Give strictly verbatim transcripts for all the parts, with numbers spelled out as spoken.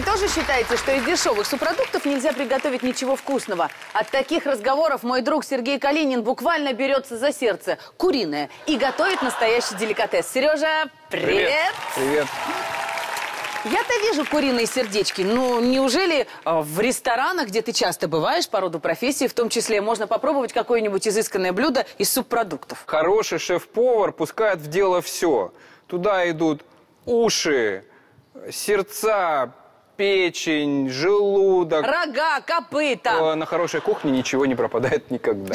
тоже считаете, что из дешевых субпродуктов нельзя приготовить ничего вкусного? От таких разговоров мой друг Сергей Калинин буквально берется за сердце. Куриное. И готовит настоящий деликатес. Сережа, привет! Привет! Я-то вижу куриные сердечки. Ну, неужели э, в ресторанах, где ты часто бываешь по роду профессии, в том числе, можно попробовать какое-нибудь изысканное блюдо из субпродуктов? Хороший шеф-повар пускает в дело все. Туда идут уши, сердца, печень, желудок. Рога, копыта. На хорошей кухне нічого не пропадає ніколи.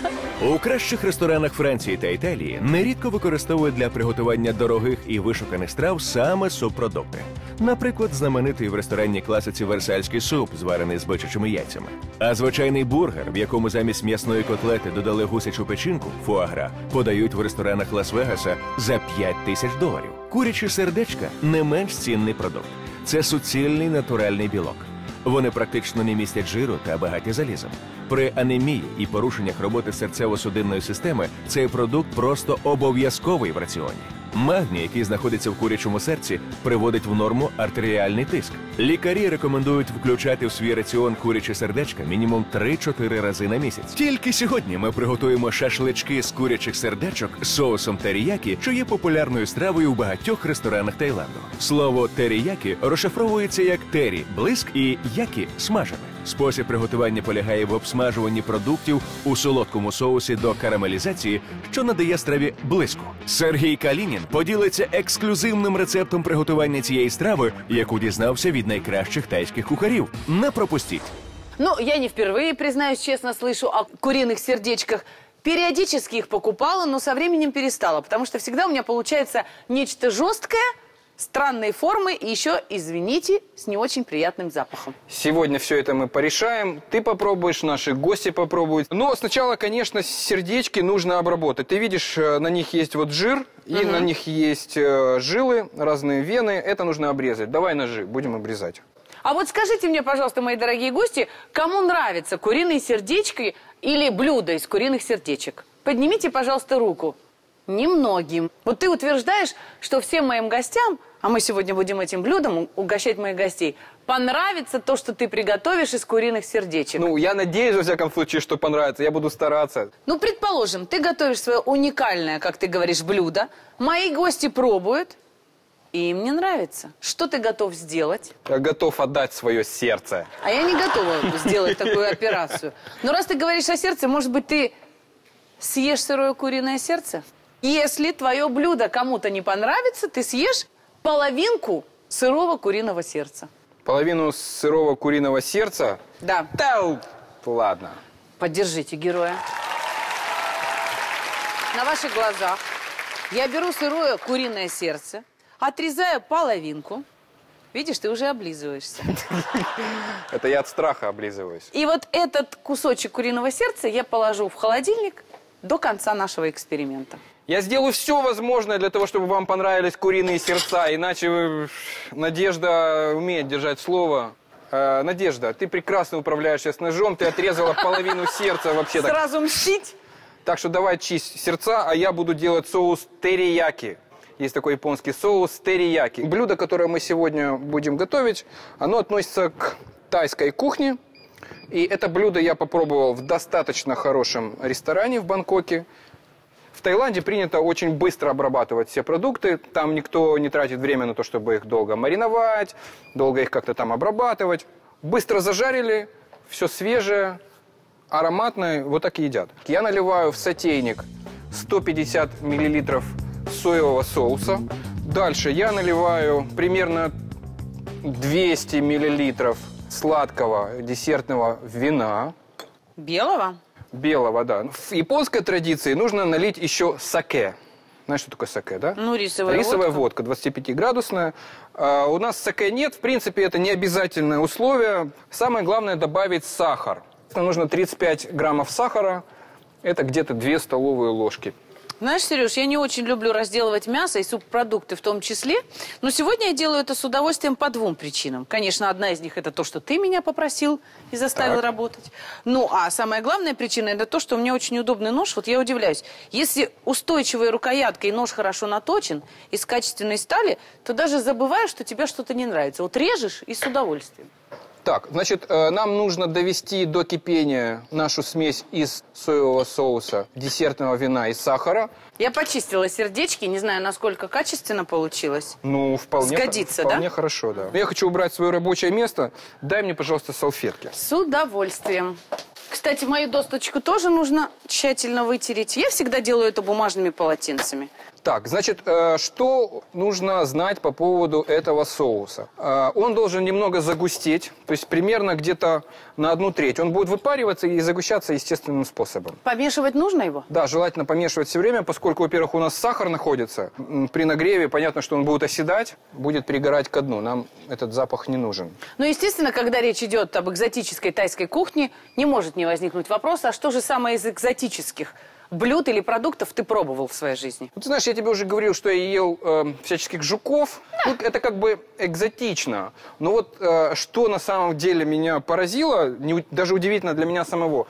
У кращих ресторанах Франції та Італії нерідко використовують для приготування дорогих і вишуканих страв саме субпродукти. Наприклад, знаменитий в ресторанній класиці версальський суп, зварений з бичачими яйцями. А звичайний бургер, в якому замість м'ясної котлети додали гусячу печінку, фуагра, подають в ресторанах Лас-Вегаса за п'ять тисяч доларів. Курячі сердечка – не менш цінний продукт. Це суцільний натуральний білок. Вони практично не містять жиру та багаті залізом. При анемії і порушеннях роботи серцево-судинної системи цей продукт просто обов'язковий в раціоні. Магній, який знаходиться в курячому серці, приводить в норму артеріальний тиск. Лікарі рекомендують включати в свій раціон курячі сердечка мінімум три-чотири рази на місяць. Тільки сьогодні ми приготуємо шашлички з курячих сердечок з соусом теріякі, що є популярною стравою у багатьох ресторанах Таїланду. Слово теріякі розшифровується як тері – блиск і які – смажене. Спосіб приготування полягає в обсмажуванні продуктів у солодкому соусі до карамелізації, що надає страві блиску. Сергій Калинин поділиться ексклюзивним рецептом приготування цієї страви, яку дізнався від найкращих тайських кухарів. Не пропустіть! Ну, я не впервые, признаюсь честно, слышу о куриных сердечках. Периодически их покупала, но со временем перестала, потому что всегда у меня получается нечто жесткое, странные формы и еще, извините, с не очень приятным запахом. Сегодня все это мы порешаем. Ты попробуешь, наши гости попробуют. Но сначала, конечно, сердечки нужно обработать. Ты видишь, на них есть вот жир, и угу. на них есть жилы, разные вены. Это нужно обрезать. Давай ножи, будем обрезать. А вот скажите мне, пожалуйста, мои дорогие гости, кому нравятся куриные сердечки или блюда из куриных сердечек? Поднимите, пожалуйста, руку. Немногим. Вот ты утверждаешь, что всем моим гостям, а мы сегодня будем этим блюдом угощать моих гостей, понравится то, что ты приготовишь из куриных сердечек. Ну, я надеюсь, во всяком случае, что понравится. Я буду стараться. Ну, предположим, ты готовишь свое уникальное, как ты говоришь, блюдо. Мои гости пробуют, и им не нравится. Что ты готов сделать? Я готов отдать свое сердце. А я не готова сделать такую операцию. Но раз ты говоришь о сердце, может быть, ты съешь сырое куриное сердце? Если твое блюдо кому-то не понравится, ты съешь половинку сырого куриного сердца. Половину сырого куриного сердца? Да. Да, ладно. Поддержите героя. На ваших глазах я беру сырое куриное сердце, отрезаю половинку. Видишь, ты уже облизываешься. Это я от страха облизываюсь. И вот этот кусочек куриного сердца я положу в холодильник до конца нашего эксперимента. Я сделаю все возможное для того, чтобы вам понравились куриные сердца. Иначе вы... Надежда умеет держать слово. Э, Надежда, ты прекрасно управляешься с ножом. Ты отрезала половину сердца вообще. Сразу мстить? Так что давай чисть сердца, а я буду делать соус терияки. Есть такой японский соус терияки. Блюдо, которое мы сегодня будем готовить, оно относится к тайской кухне. И это блюдо я попробовал в достаточно хорошем ресторане в Бангкоке. В Таиланде принято очень быстро обрабатывать все продукты. Там никто не тратит время на то, чтобы их долго мариновать, долго их как-то там обрабатывать. Быстро зажарили, все свежее, ароматное, вот так и едят. Я наливаю в сотейник сто пятьдесят миллилитров соевого соуса. Дальше я наливаю примерно двести миллилитров сладкого десертного вина. Белого? Белого, да. В японской традиции нужно налить еще саке. Знаешь, что такое саке, да? Ну, рисовая, рисовая водка. водка, двадцатипятиградусная. А у нас саке нет, в принципе, это не обязательное условие. Самое главное добавить сахар. Нужно тридцать пять граммов сахара, это где-то две столовые ложки. Знаешь, Сереж, я не очень люблю разделывать мясо и субпродукты в том числе, но сегодня я делаю это с удовольствием по двум причинам. Конечно, одна из них – это то, что ты меня попросил и заставил Так. работать. Ну, а самая главная причина – это то, что у меня очень удобный нож. Вот я удивляюсь, если устойчивая рукоятка и нож хорошо наточен, из качественной стали, то даже забываешь, что тебе что-то не нравится. Вот режешь и с удовольствием. Так, значит, э, нам нужно довести до кипения нашу смесь из соевого соуса, десертного вина и сахара. Я почистила сердечки, не знаю, насколько качественно получилось. Ну, вполне, Сгодится, вполне да? хорошо, да. Я хочу убрать свое рабочее место. Дай мне, пожалуйста, салфетки. С удовольствием. Кстати, мою досточку тоже нужно тщательно вытереть. Я всегда делаю это бумажными полотенцами. Так, значит, э, что нужно знать по поводу этого соуса? Э, он должен немного загустеть, то есть примерно где-то на одну треть. Он будет выпариваться и загущаться естественным способом. Помешивать нужно его? Да, желательно помешивать все время, поскольку, во-первых, у нас сахар находится. М, При нагреве понятно, что он будет оседать, будет пригорать ко дну. Нам этот запах не нужен. Ну, естественно, когда речь идет об экзотической тайской кухне, не может не возникнуть вопрос, а что же самое из экзотических блюд или продуктов ты пробовал в своей жизни? Ну, ты знаешь, я тебе уже говорил, что я ел э, всяческих жуков. Ну, это как бы экзотично. Но вот э, что на самом деле меня поразило, не, у- даже удивительно для меня самого,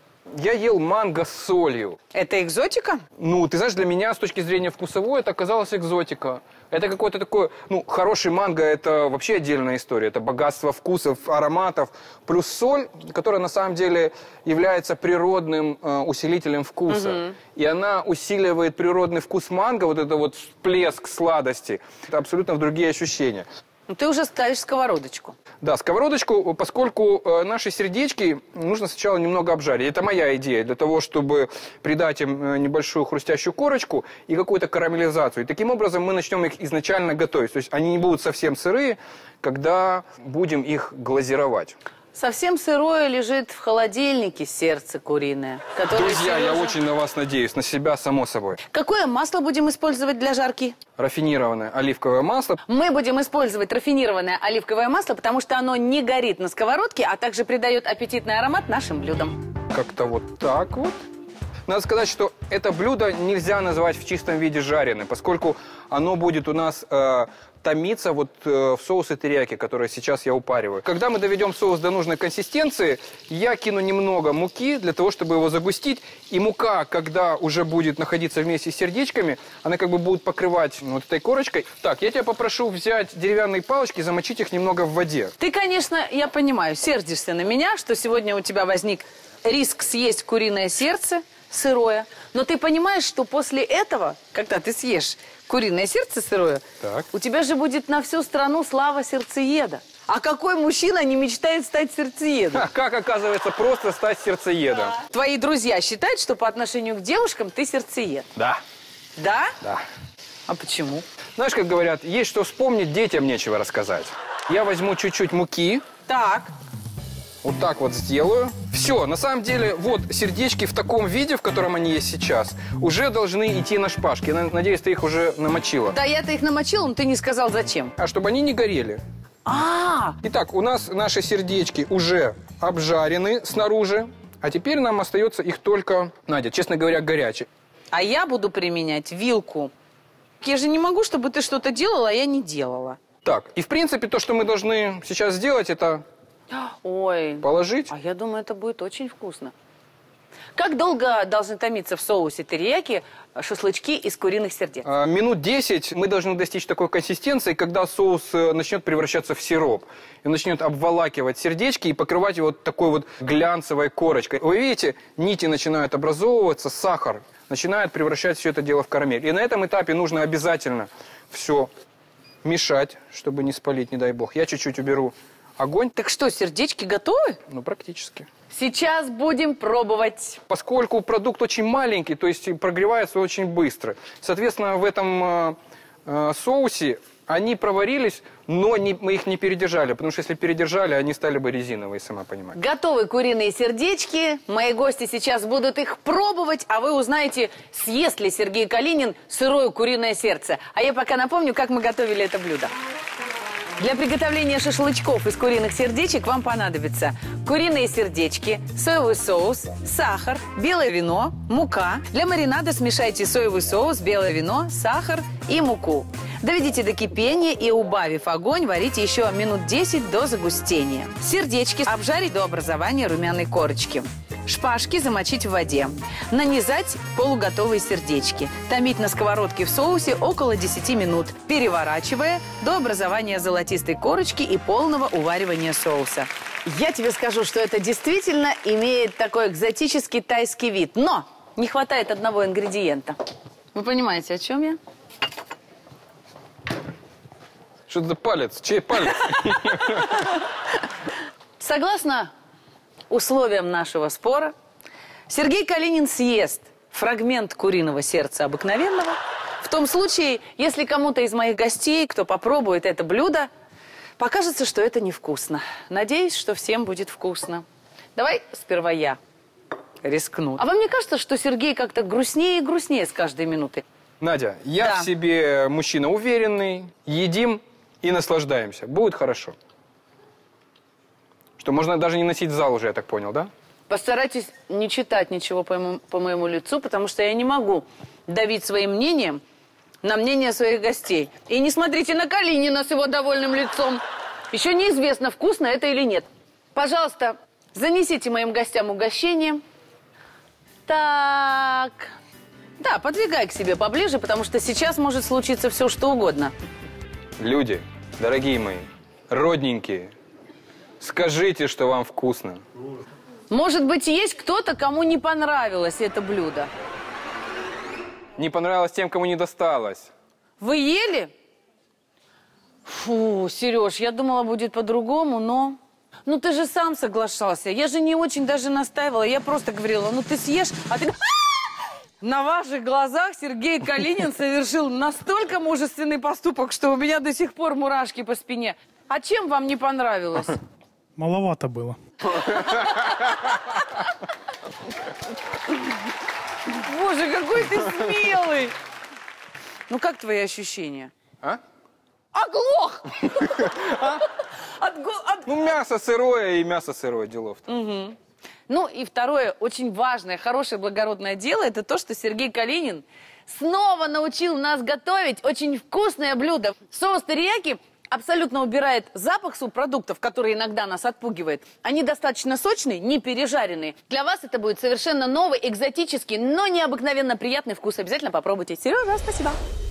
я ел манго с солью. Это экзотика? Ну, ты знаешь, для меня с точки зрения вкусовой это оказалась экзотика. Это какой-то такой, ну, хороший манго, это вообще отдельная история. Это богатство вкусов, ароматов, плюс соль, которая на самом деле является природным э, усилителем вкуса. И она усиливает природный вкус манго, вот это вот всплеск сладости. Это абсолютно другие ощущения. Ну, ты уже ставишь сковородочку. Да, сковородочку, поскольку э, наши сердечки нужно сначала немного обжарить. Это моя идея, для того, чтобы придать им э, небольшую хрустящую корочку и какую-то карамелизацию. И таким образом мы начнем их изначально готовить. То есть они не будут совсем сырые, когда будем их глазировать. Совсем сырое лежит в холодильнике сердце куриное. Которое Друзья, я Сережа- очень на вас надеюсь, на себя, само собой. Какое масло будем использовать для жарки? Рафинированное оливковое масло. Мы будем использовать рафинированное оливковое масло, потому что оно не горит на сковородке, а также придает аппетитный аромат нашим блюдам. Как-то вот так вот. Надо сказать, что это блюдо нельзя назвать в чистом виде жареным, поскольку оно будет у нас э, томиться вот э, в соусе терияки, который сейчас я упариваю. Когда мы доведем соус до нужной консистенции, я кину немного муки для того, чтобы его загустить. И мука, когда уже будет находиться вместе с сердечками, она как бы будет покрывать вот этой корочкой. Так, я тебя попрошу взять деревянные палочки и замочить их немного в воде. Ты, конечно, я понимаю, сердишься на меня, что сегодня у тебя возник риск съесть куриное сердце сырое. Но ты понимаешь, что после этого, когда ты съешь куриное сердце сырое, Так. у тебя же будет на всю страну слава сердцееда. А какой мужчина не мечтает стать сердцеедом? А как, оказывается, просто стать сердцеедом? Твои друзья считают, что по отношению к девушкам ты сердцеед. Да, Да? да. А почему? Знаешь, как говорят, есть что вспомнить, детям нечего рассказать. Я возьму чуть-чуть муки, Так. вот так вот сделаю. Все, на самом деле, вот сердечки в таком виде, в котором они есть сейчас, уже должны идти на шпажки. Я надеюсь, ты их уже намочила. Да, я-то их намочила, но ты не сказал, зачем. А чтобы они не горели. А, Итак, у нас наши сердечки уже обжарены снаружи. А теперь нам остается их только, Надя, честно говоря, горячие. а я буду применять вилку. Я же не могу, чтобы ты что-то делала, а я не делала. Так, и в принципе то, что мы должны сейчас сделать, это Ой, положить. а я думаю, это будет очень вкусно. Как долго должны томиться в соусе терияки шашлычки из куриных сердец? А, Минут десять мы должны достичь такой консистенции, когда соус э, начнет превращаться в сироп. И начнет обволакивать сердечки и покрывать его вот такой вот глянцевой корочкой. Вы видите, нити начинают образовываться, сахар начинает превращать все это дело в карамель. И на этом этапе нужно обязательно все мешать, чтобы не спалить, не дай бог. Я чуть-чуть уберу огонь. Так что, сердечки готовы? Ну, практически. Сейчас будем пробовать. Поскольку продукт очень маленький, то есть прогревается очень быстро. Соответственно, в этом э, э, соусе они проварились, но не, мы их не передержали. Потому что если передержали, они стали бы резиновые, сама понимаешь. Готовы куриные сердечки. Мои гости сейчас будут их пробовать, а вы узнаете, съест ли Сергей Калинин сырое куриное сердце. А я пока напомню, как мы готовили это блюдо. Для приготовления шашлычков из куриных сердечек вам понадобится куриные сердечки, соевый соус, сахар, белое вино, мука. Для маринада смешайте соевый соус, белое вино, сахар и муку. Доведите до кипения и, убавив огонь, варите еще минут десять до загустения. Сердечки обжарить до образования румяной корочки. Шпажки замочить в воде. Нанизать полуготовые сердечки. Томить на сковородке в соусе около десяти минут, переворачивая до образования золотистой корочки и полного уваривания соуса. Я тебе скажу, что это действительно имеет такой экзотический тайский вид. Но не хватает одного ингредиента. Вы понимаете, о чем я? Что это за палец? Чей палец? Согласно условиям нашего спора, Сергей Калинин съест фрагмент куриного сердца обыкновенного в том случае, если кому-то из моих гостей, кто попробует это блюдо, покажется, что это невкусно. Надеюсь, что всем будет вкусно. Давай сперва я рискну. А вам не кажется, что Сергей как-то грустнее и грустнее с каждой минутой? Надя, я Да. в себе мужчина уверенный, едим и наслаждаемся. Будет хорошо. Что можно даже не носить в зал уже, я так понял, да? Постарайтесь не читать ничего по моему, по моему лицу, потому что я не могу давить своим мнением на мнение своих гостей. И не смотрите на Калинина с его довольным лицом. Еще неизвестно, вкусно это или нет. Пожалуйста, занесите моим гостям угощение. Так. Да, подвигай к себе поближе, потому что сейчас может случиться все, что угодно. Люди, дорогие мои, родненькие, скажите, что вам вкусно. Может быть, есть кто-то, кому не понравилось это блюдо? Не понравилось тем, кому не досталось. Вы ели? Фу, Сереж, я думала, будет по-другому, но... Ну, ты же сам соглашался. Я же не очень даже настаивала. Я просто говорила, ну, ты съешь, а ты... На ваших глазах Сергей Калинин совершил настолько мужественный поступок, что у меня до сих пор мурашки по спине. А чем вам не понравилось? Маловато было. Боже, какой ты смелый! Ну, как твои ощущения? А? Оглох! От го- от- Ну, мясо сырое и мясо сырое, делов-то. Ну и второе, очень важное, хорошее, благородное дело, это то, что Сергей Калинин снова научил нас готовить очень вкусное блюдо. Соус терияки абсолютно убирает запах субпродуктов, который иногда нас отпугивает. Они достаточно сочные, не пережаренные. Для вас это будет совершенно новый, экзотический, но необыкновенно приятный вкус. Обязательно попробуйте. Сережа, спасибо.